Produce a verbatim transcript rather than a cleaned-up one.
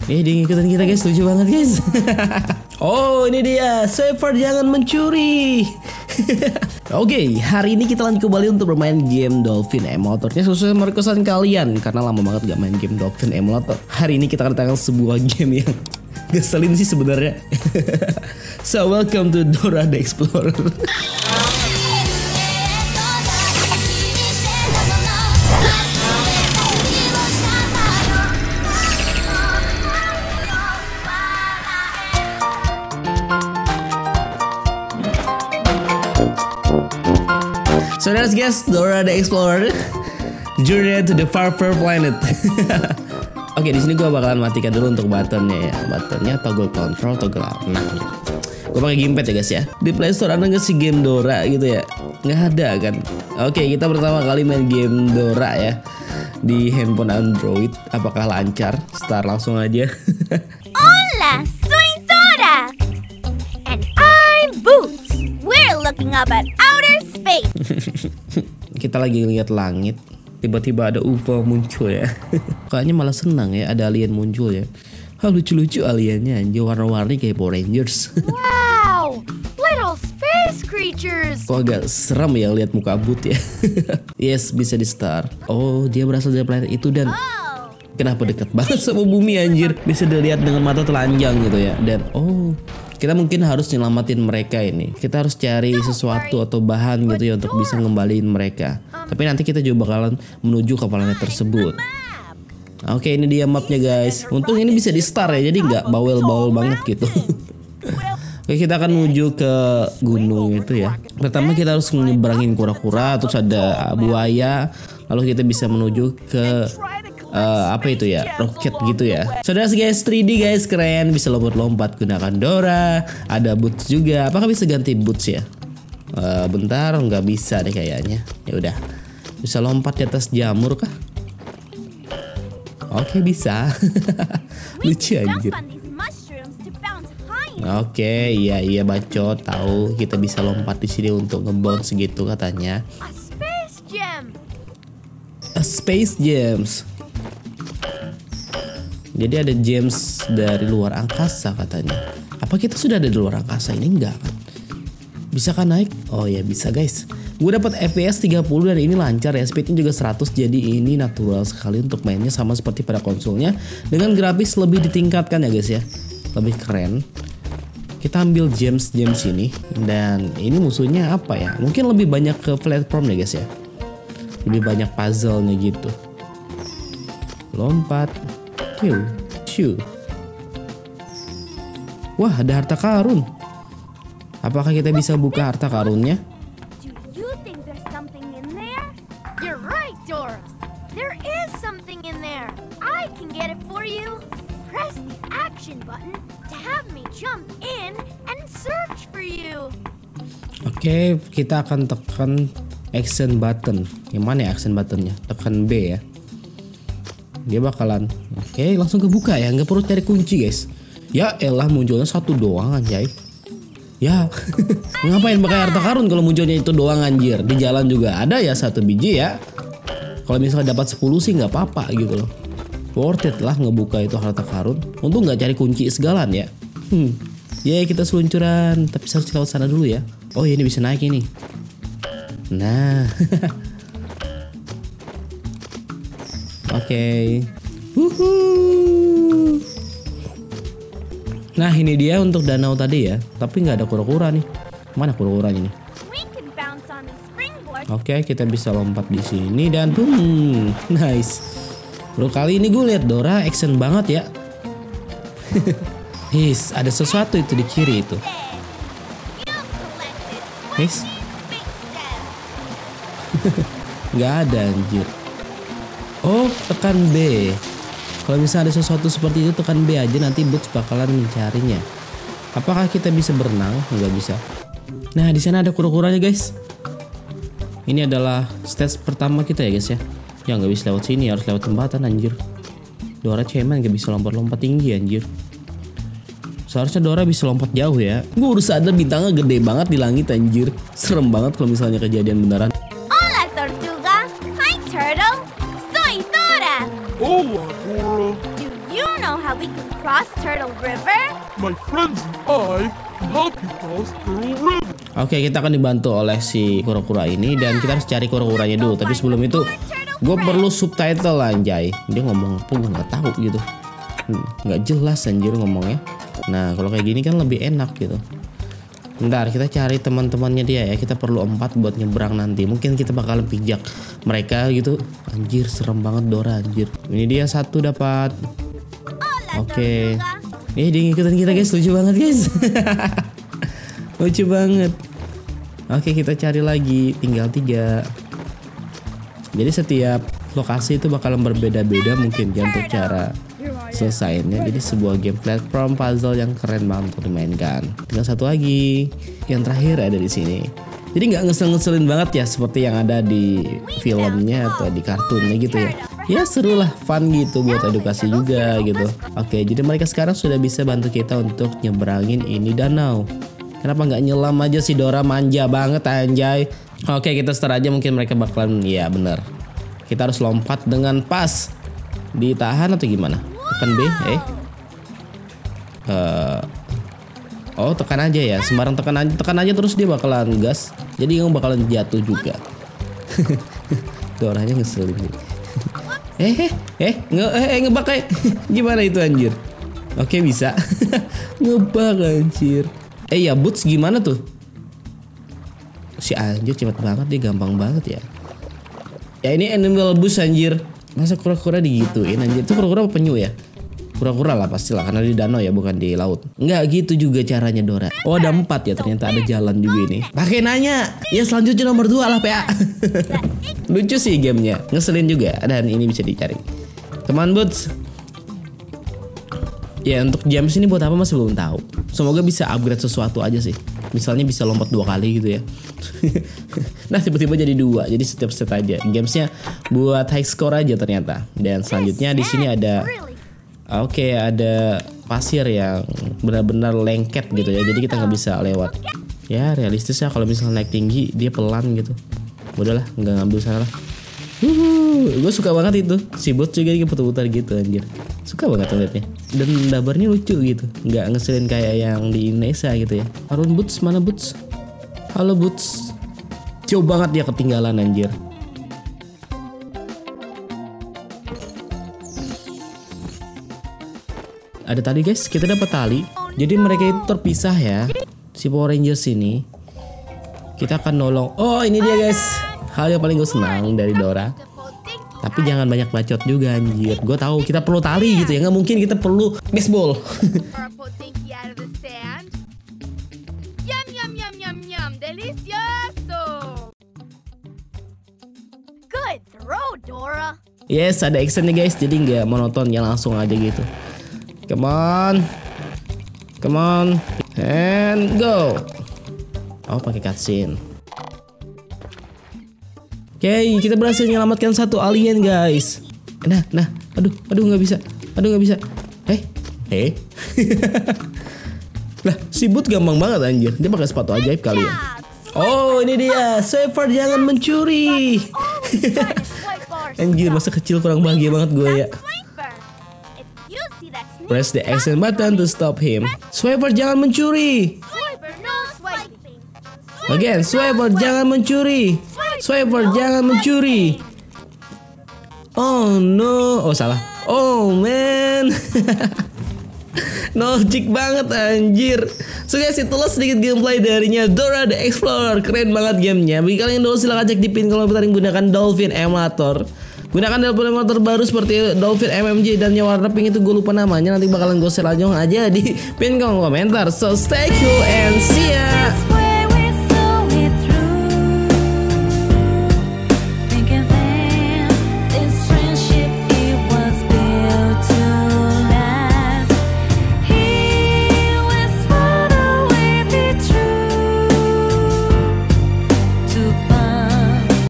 Eh dia ngikutin kita guys, lucu banget guys. Oh ini dia, Shepard jangan mencuri. Oke, okay, hari ini kita lanjut kembali untuk bermain game Dolphin Emulator-nya sesuai sama requestan kalian, karena lama banget gak main game Dolphin Emulator. Hari ini kita kedatangan sebuah game yang ngeselin sih sebenarnya. So welcome to Dora the Explorer. So that's guys, Dora the Explorer, Journey to the Far Far Planet. Oke, di sini gue bakalan matikan dulu untuk buttonnya ya. Buttonnya toggle control, toggle up. Nah, gue pakai gamepad ya guys ya. Di Play Store ada nggak sih game Dora gitu ya? Nggak ada kan? Oke, kita pertama kali main game Dora ya di handphone Android. Apakah lancar? Start langsung aja. Hola, soy Dora, and I'm Boots. We're looking up at outer space. Kita lagi lihat langit, tiba-tiba ada U F O muncul ya. Kayaknya malah senang ya ada alien muncul ya. Hah, lucu-lucu aliennya, anjir, warna-warni kayak Power Rangers. Wow, little space creatures. Kok agak seram ya lihat muka Boot ya. Yes, bisa di start. Oh, dia berasal dari planet itu dan Oh, kenapa dekat banget sama bumi anjir. Bisa dilihat dengan mata telanjang gitu ya. Dan oh, kita mungkin harus nyelamatin mereka ini. Kita harus cari sesuatu atau bahan gitu ya untuk bisa ngembaliin mereka. Tapi nanti kita juga bakalan menuju ke planet tersebut. Oke, ini dia mapnya guys. Untung ini bisa di start ya, jadi nggak bawel-bawel banget gitu. Oke, kita akan menuju ke gunung itu ya. Pertama kita harus nyebrangin kura-kura, terus ada buaya. Lalu kita bisa menuju ke Uh, apa itu ya, roket gitu ya. Saudara guys, tiga D guys, keren, bisa lompat-lompat gunakan Dora. Ada Boots juga. Apakah bisa ganti Boots ya? Uh, bentar, nggak bisa deh kayaknya. Ya udah, bisa lompat di atas jamur kah? Oke, bisa. Lucu anjir. Oke, iya iya bacot, tahu kita bisa lompat di sini untuk nge-bounce gitu katanya. a space gem. A Space Gems. Jadi ada gems dari luar angkasa katanya. Apa kita sudah ada di luar angkasa ini? Enggak kan? Bisa kan naik? Oh ya bisa guys. Gue dapat F P S tiga puluh dan ini lancar ya. Speednya juga seratus. Jadi ini natural sekali untuk mainnya, sama seperti pada konsolnya. Dengan grafis lebih ditingkatkan ya guys ya. Lebih keren. Kita ambil gems-gems ini. Dan ini musuhnya apa ya? Mungkin lebih banyak ke platform ya guys ya. Lebih banyak puzzle-nya gitu. Lompat. Ciu, ciu. Wah, ada harta karun. Apakah kita bisa buka harta karunnya? Do you think there's something in there? You're right, Dora. There is something in there. I can get it for you. Press the action button to have me jump in and search for you. Oke, kita akan tekan action button. Yang mana ya action buttonnya? Tekan B ya. Dia bakalan oke langsung kebuka ya, nggak perlu cari kunci guys. Ya elah, munculnya satu doang anjay. Ya ngapain pakai harta karun kalau munculnya itu doang anjir. Di jalan juga ada ya satu biji ya. Kalau misalnya dapat sepuluh sih nggak apa-apa gitu loh. Worth it lah ngebuka itu harta karun. Untung nggak cari kunci segalan ya. Hmm. Ya kita seluncuran, tapi harus lewat sana dulu ya. Oh ini bisa naik ini. Nah. Oke, okay. Nah ini dia untuk danau tadi ya, tapi nggak ada kura-kura nih. Mana kura-kuranya nih? Oke, okay, kita bisa lompat di sini dan boom, nice. Bro, kali ini gue lihat Dora action banget ya. His, ada sesuatu itu di kiri itu. His, nggak ada anjir. Oh, tekan B. Kalau misalnya ada sesuatu seperti itu, tekan B aja, nanti Boots bakalan mencarinya. Apakah kita bisa berenang? Nggak bisa. Nah, di sana ada kura-kuranya guys. Ini adalah stage pertama kita ya guys ya. Ya nggak bisa lewat sini, harus lewat jembatan anjir. Dora cemen nggak bisa lompat-lompat tinggi anjir. Seharusnya Dora bisa lompat jauh ya. Gue udah sadar bintangnya gede banget di langit anjir. Serem banget kalau misalnya kejadian beneran. Hola, Tortuga. Hi, Turtle. Soy Dora. Hola, Dora. Do you know how we Cross Turtle River? My friends and I can help you cross Turtle River. Oke, kita akan dibantu oleh si kura-kura ini dan kita harus cari kura-kuranya dulu. Tapi sebelum itu, gue perlu subtitle anjay. Dia ngomong apa gue nggak tahu gitu, nggak jelas anjir ngomongnya. Nah, kalau kayak gini kan lebih enak gitu. Bentar, kita cari teman-temannya dia ya. Kita perlu empat buat nyebrang nanti. Mungkin kita bakalan pijak mereka gitu. Anjir, serem banget Dora anjir. Ini dia satu dapat. Oke. Nih dia ngikutin kita guys, lucu banget guys. Lucu banget. Oke, kita cari lagi. Tinggal tiga. Jadi setiap lokasi itu bakalan berbeda-beda mungkin ya untuk cara selesainya. Jadi sebuah game platform puzzle yang keren banget untuk dimainkan. Tinggal satu lagi, yang terakhir ada di sini. Jadi nggak ngesel-ngeselin banget ya seperti yang ada di filmnya atau di kartunnya gitu ya. Ya seru lah, fun gitu buat edukasi juga gitu. Oke, jadi mereka sekarang sudah bisa bantu kita untuk nyeberangin ini danau. Kenapa nggak nyelam aja si Dora, manja banget anjay. Oke, kita start aja, mungkin mereka bakalan, ya bener. Kita harus lompat dengan pas. Ditahan atau gimana? Tekan B, eh. Uh, oh, tekan aja ya. Sembarang tekan aja, tekan aja terus dia bakalan gas. Jadi kamu bakalan jatuh juga. Doranya ngeselin nih. eh, eh, eh, nge, eh, eh ngebak eh. Gimana itu anjir? Oke, bisa. Ngebak anjir. Eh ya, Boots gimana tuh? Si anjir cepet banget, dia gampang banget ya. Ya ini animal bus anjir. Masa kura-kura digituin anjir? Itu kura-kura apa penyu ya? Kura-kura lah pastilah, karena di danau ya, bukan di laut. Enggak gitu juga caranya Dora. Oh ada empat ya, ternyata ada jalan juga ini. Pakai nanya. Ya selanjutnya nomor dua lah P A. Lucu sih gamenya, ngeselin juga. Dan ini bisa dicari. Teman Boots. Ya untuk James ini buat apa masih belum tahu. Semoga bisa upgrade sesuatu aja sih. Misalnya bisa lompat dua kali gitu ya. Nah tiba-tiba jadi dua. Jadi setiap set aja. Gamesnya buat high score aja ternyata. Dan selanjutnya di sini ada, oke okay, ada pasir yang benar-benar lengket gitu ya. Jadi kita nggak bisa lewat. Ya realistis ya, kalau misalnya naik tinggi dia pelan gitu. Udahlah, nggak ngambil sana lah. Gue suka banget itu. Si bot juga dia putar-putar gitu anjir. Suka banget ngeliatnya. Dan dabarnya lucu gitu, nggak ngeselin kayak yang di Indonesia gitu ya. Harun Boots, mana Boots? Halo Boots. Jauh banget dia ketinggalan anjir. Ada tali guys, kita dapat tali. Jadi mereka itu terpisah ya. Si Power Rangers ini. Kita akan nolong. Oh ini dia guys, hal yang paling gue senang dari Dora. Tapi jangan banyak bacot juga anjir. Gue tahu kita perlu tali gitu ya. Nggak mungkin kita perlu baseball. Good throw, Dora. Yes, ada actionnya guys. Jadi nggak monoton ya, langsung aja gitu. Come on, come on, and go. Oh pakai cutscene. Oke, okay, kita berhasil menyelamatkan satu alien guys. Nah, nah, aduh, aduh nggak bisa, aduh nggak bisa. Eh, eh. Lah, si Boot gampang banget anjir. Dia pakai sepatu ajaib kali ya. Oh, ini dia. Swiper jangan mencuri. Anjir, masa kecil kurang bahagia banget gue ya. Press the action button to stop him. Swiper jangan mencuri. Again, Swiper jangan mencuri. Swiper jangan mencuri. Oh no. Oh salah. Oh man. Nostalgic banget anjir. So guys, itulah sedikit gameplay darinya Dora the Explorer. Keren banget gamenya. Bagi kalian yang dulu silahkan cek di pin kalau kita menggunakan Dolphin Emulator. Gunakan Dolphin Emulator baru seperti Dolphin M M J dan yang warna pink itu gue lupa namanya. Nanti bakalan gue share aja di pin kolom komentar. So stay cool and